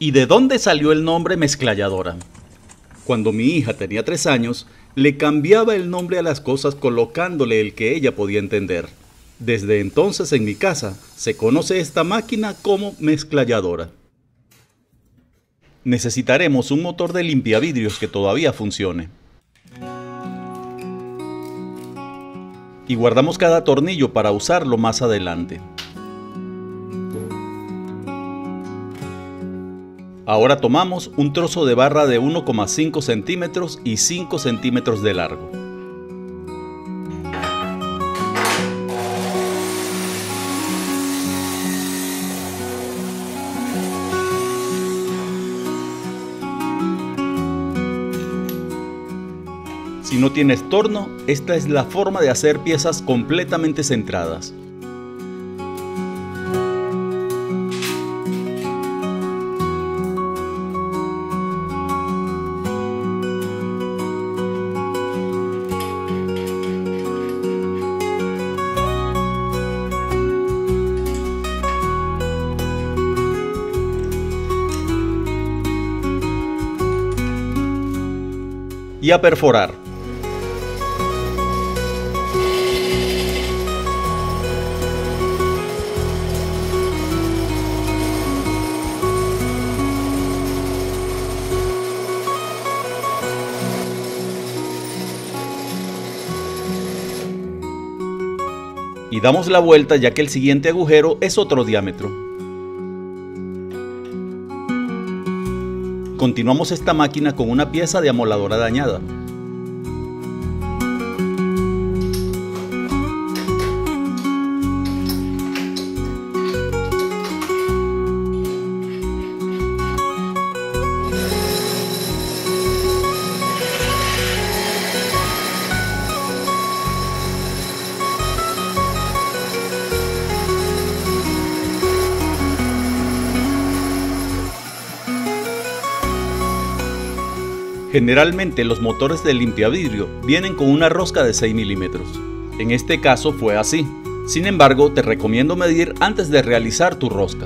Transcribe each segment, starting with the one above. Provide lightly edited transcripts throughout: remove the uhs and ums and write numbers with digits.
¿Y de dónde salió el nombre mezclalladora? Cuando mi hija tenía 3 años, le cambiaba el nombre a las cosas colocándole el que ella podía entender. Desde entonces en mi casa se conoce esta máquina como mezclalladora. Necesitaremos un motor de limpiavidrios que todavía funcione. Y guardamos cada tornillo para usarlo más adelante. Ahora tomamos un trozo de barra de 1,5 centímetros y 5 centímetros de largo. Si no tienes torno, esta es la forma de hacer piezas completamente centradas. Y a perforar. Y damos la vuelta ya que el siguiente agujero es otro diámetro. Continuamos esta máquina con una pieza de amoladora dañada. Generalmente los motores de limpiavidrio vienen con una rosca de 6 milímetros. En este caso fue así. Sin embargo, te recomiendo medir antes de realizar tu rosca.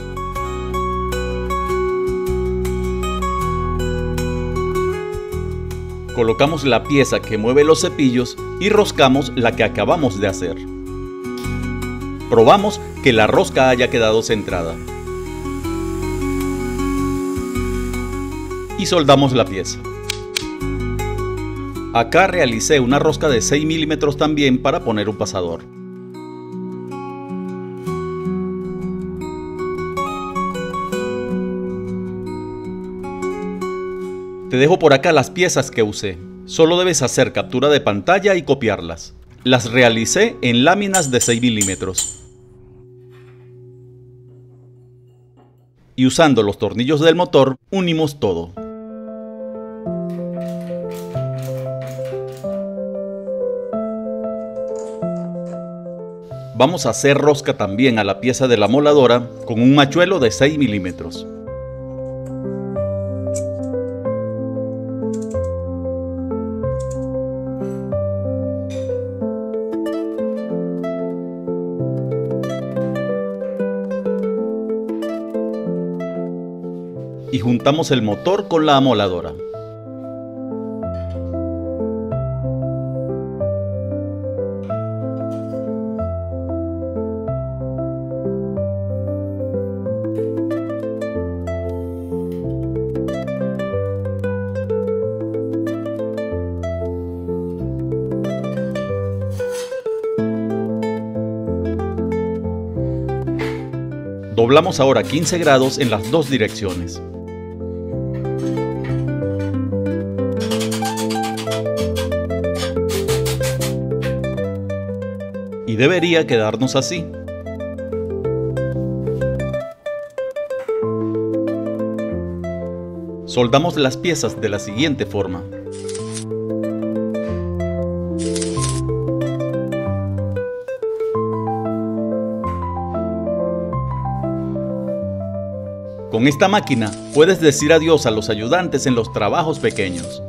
Colocamos la pieza que mueve los cepillos y roscamos la que acabamos de hacer. Probamos que la rosca haya quedado centrada. Y soldamos la pieza. Acá realicé una rosca de 6 milímetros también para poner un pasador. Te dejo por acá las piezas que usé. Solo debes hacer captura de pantalla y copiarlas. Las realicé en láminas de 6 milímetros. Y usando los tornillos del motor, unimos todo. Vamos a hacer rosca también a la pieza de la amoladora con un machuelo de 6 milímetros. Y juntamos el motor con la amoladora. Doblamos ahora 15 grados en las dos direcciones. Y debería quedarnos así. Soldamos las piezas de la siguiente forma. Con esta máquina puedes decir adiós a los ayudantes en los trabajos pequeños.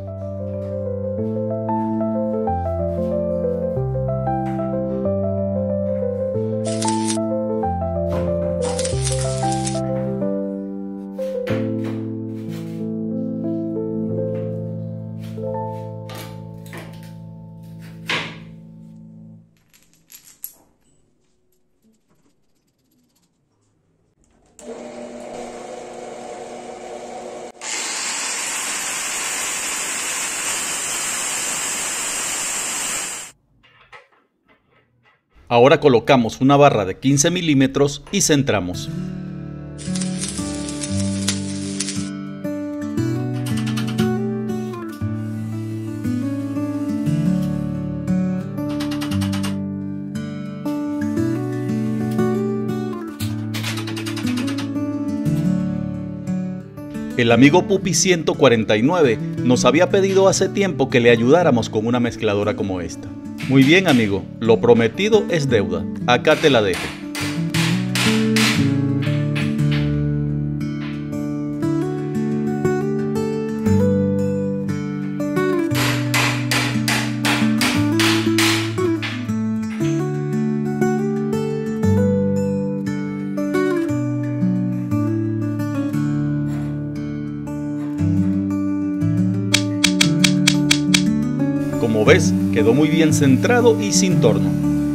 Ahora colocamos una barra de 15 milímetros y centramos. El amigo Pupi 149 nos había pedido hace tiempo que le ayudáramos con una mezcladora como esta. Muy bien, amigo, lo prometido es deuda. Acá te la dejo. Como ves, quedó muy bien centrado y sin torno.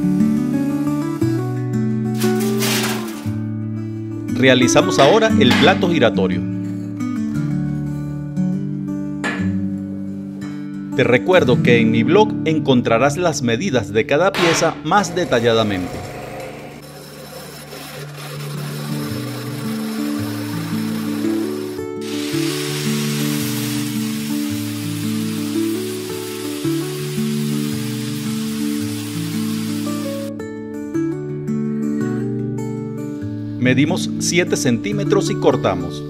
Realizamos ahora el plato giratorio. Te recuerdo que en mi blog encontrarás las medidas de cada pieza más detalladamente. Medimos 7 centímetros y cortamos.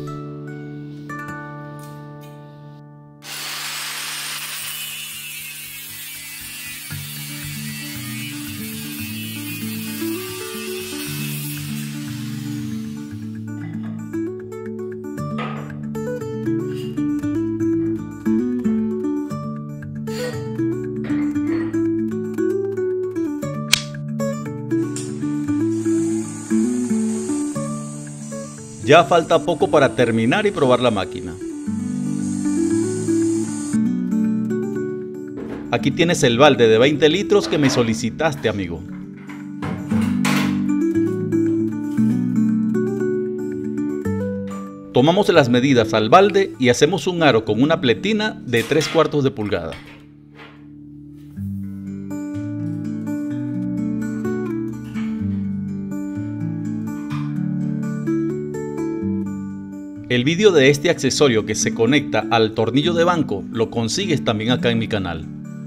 Ya falta poco para terminar y probar la máquina. Aquí tienes el balde de 20 litros que me solicitaste, amigo. Tomamos las medidas al balde y hacemos un aro con una pletina de 3/4 de pulgada. El vídeo de este accesorio que se conecta al tornillo de banco lo consigues también acá en mi canal.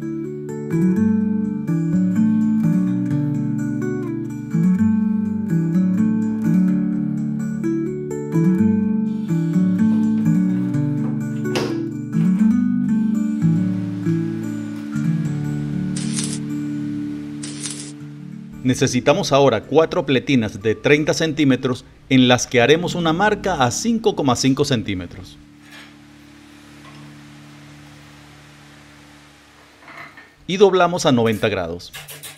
Necesitamos ahora 4 pletinas de 30 centímetros en las que haremos una marca a 5,5 centímetros. Y doblamos a 90 grados.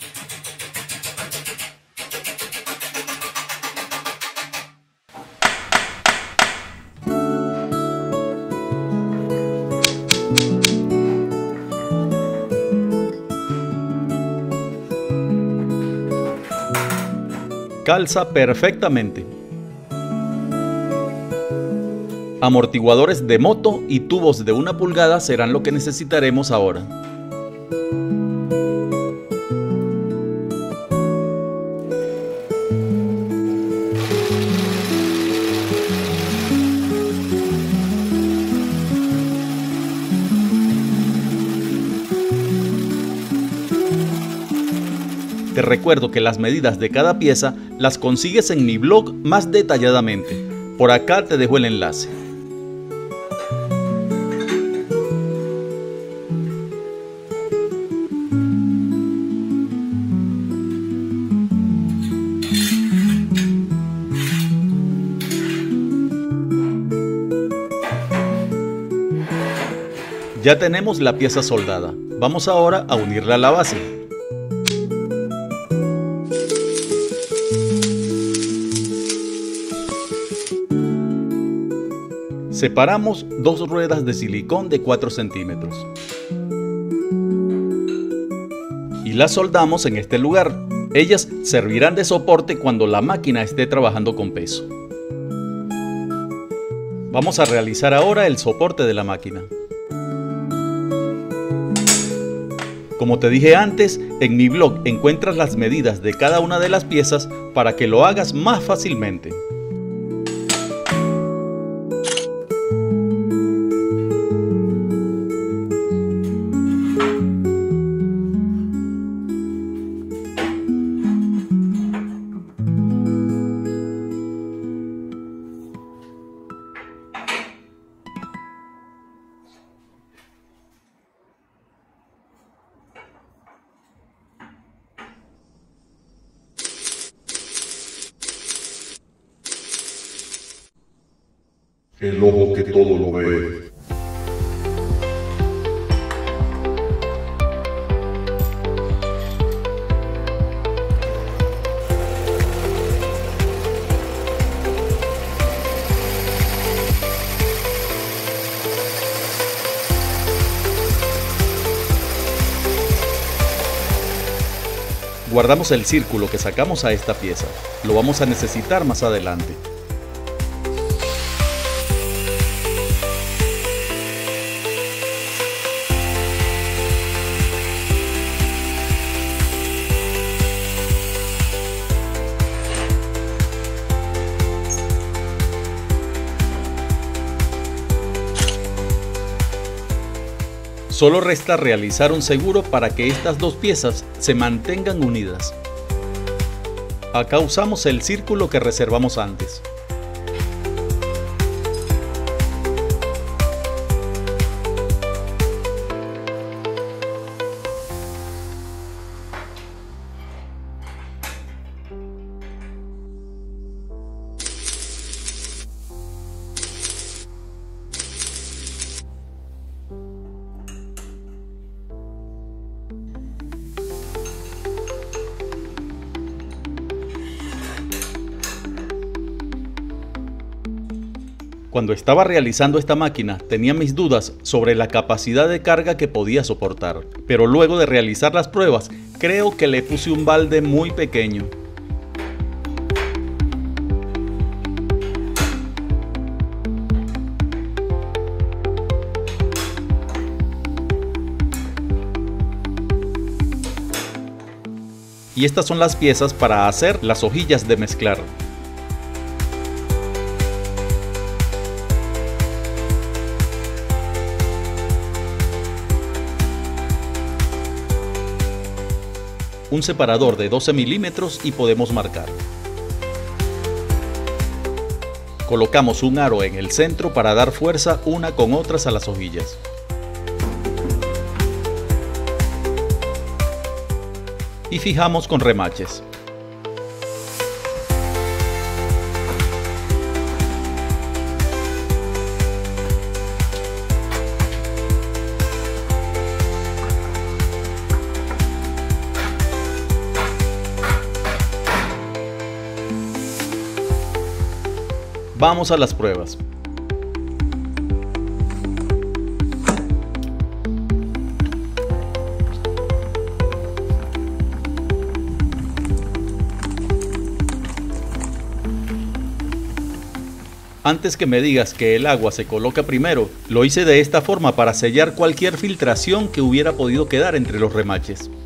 Calza perfectamente. Amortiguadores de moto y tubos de 1 pulgada serán lo que necesitaremos ahora. Te recuerdo que las medidas de cada pieza las consigues en mi blog más detalladamente. Por acá te dejo el enlace. Ya tenemos la pieza soldada. Vamos ahora a unirla a la base. Separamos 2 ruedas de silicón de 4 centímetros y las soldamos en este lugar. Ellas servirán de soporte cuando la máquina esté trabajando con peso. Vamos a realizar ahora el soporte de la máquina. Como te dije antes, en mi blog encuentras las medidas de cada una de las piezas para que lo hagas más fácilmente. El ojo que todo lo ve. Guardamos el círculo que sacamos a esta pieza. Lo vamos a necesitar más adelante. Solo resta realizar un seguro para que estas dos piezas se mantengan unidas. Acá usamos el círculo que reservamos antes. Cuando estaba realizando esta máquina tenía mis dudas sobre la capacidad de carga que podía soportar, pero luego de realizar las pruebas creo que le puse un balde muy pequeño. Y estas son las piezas para hacer las hojillas de mezclar. Un separador de 12 milímetros y podemos marcar. Colocamos un aro en el centro para dar fuerza una con otras a las hojillas. Y fijamos con remaches. Vamos a las pruebas. Antes que me digas que el agua se coloca primero, lo hice de esta forma para sellar cualquier filtración que hubiera podido quedar entre los remaches.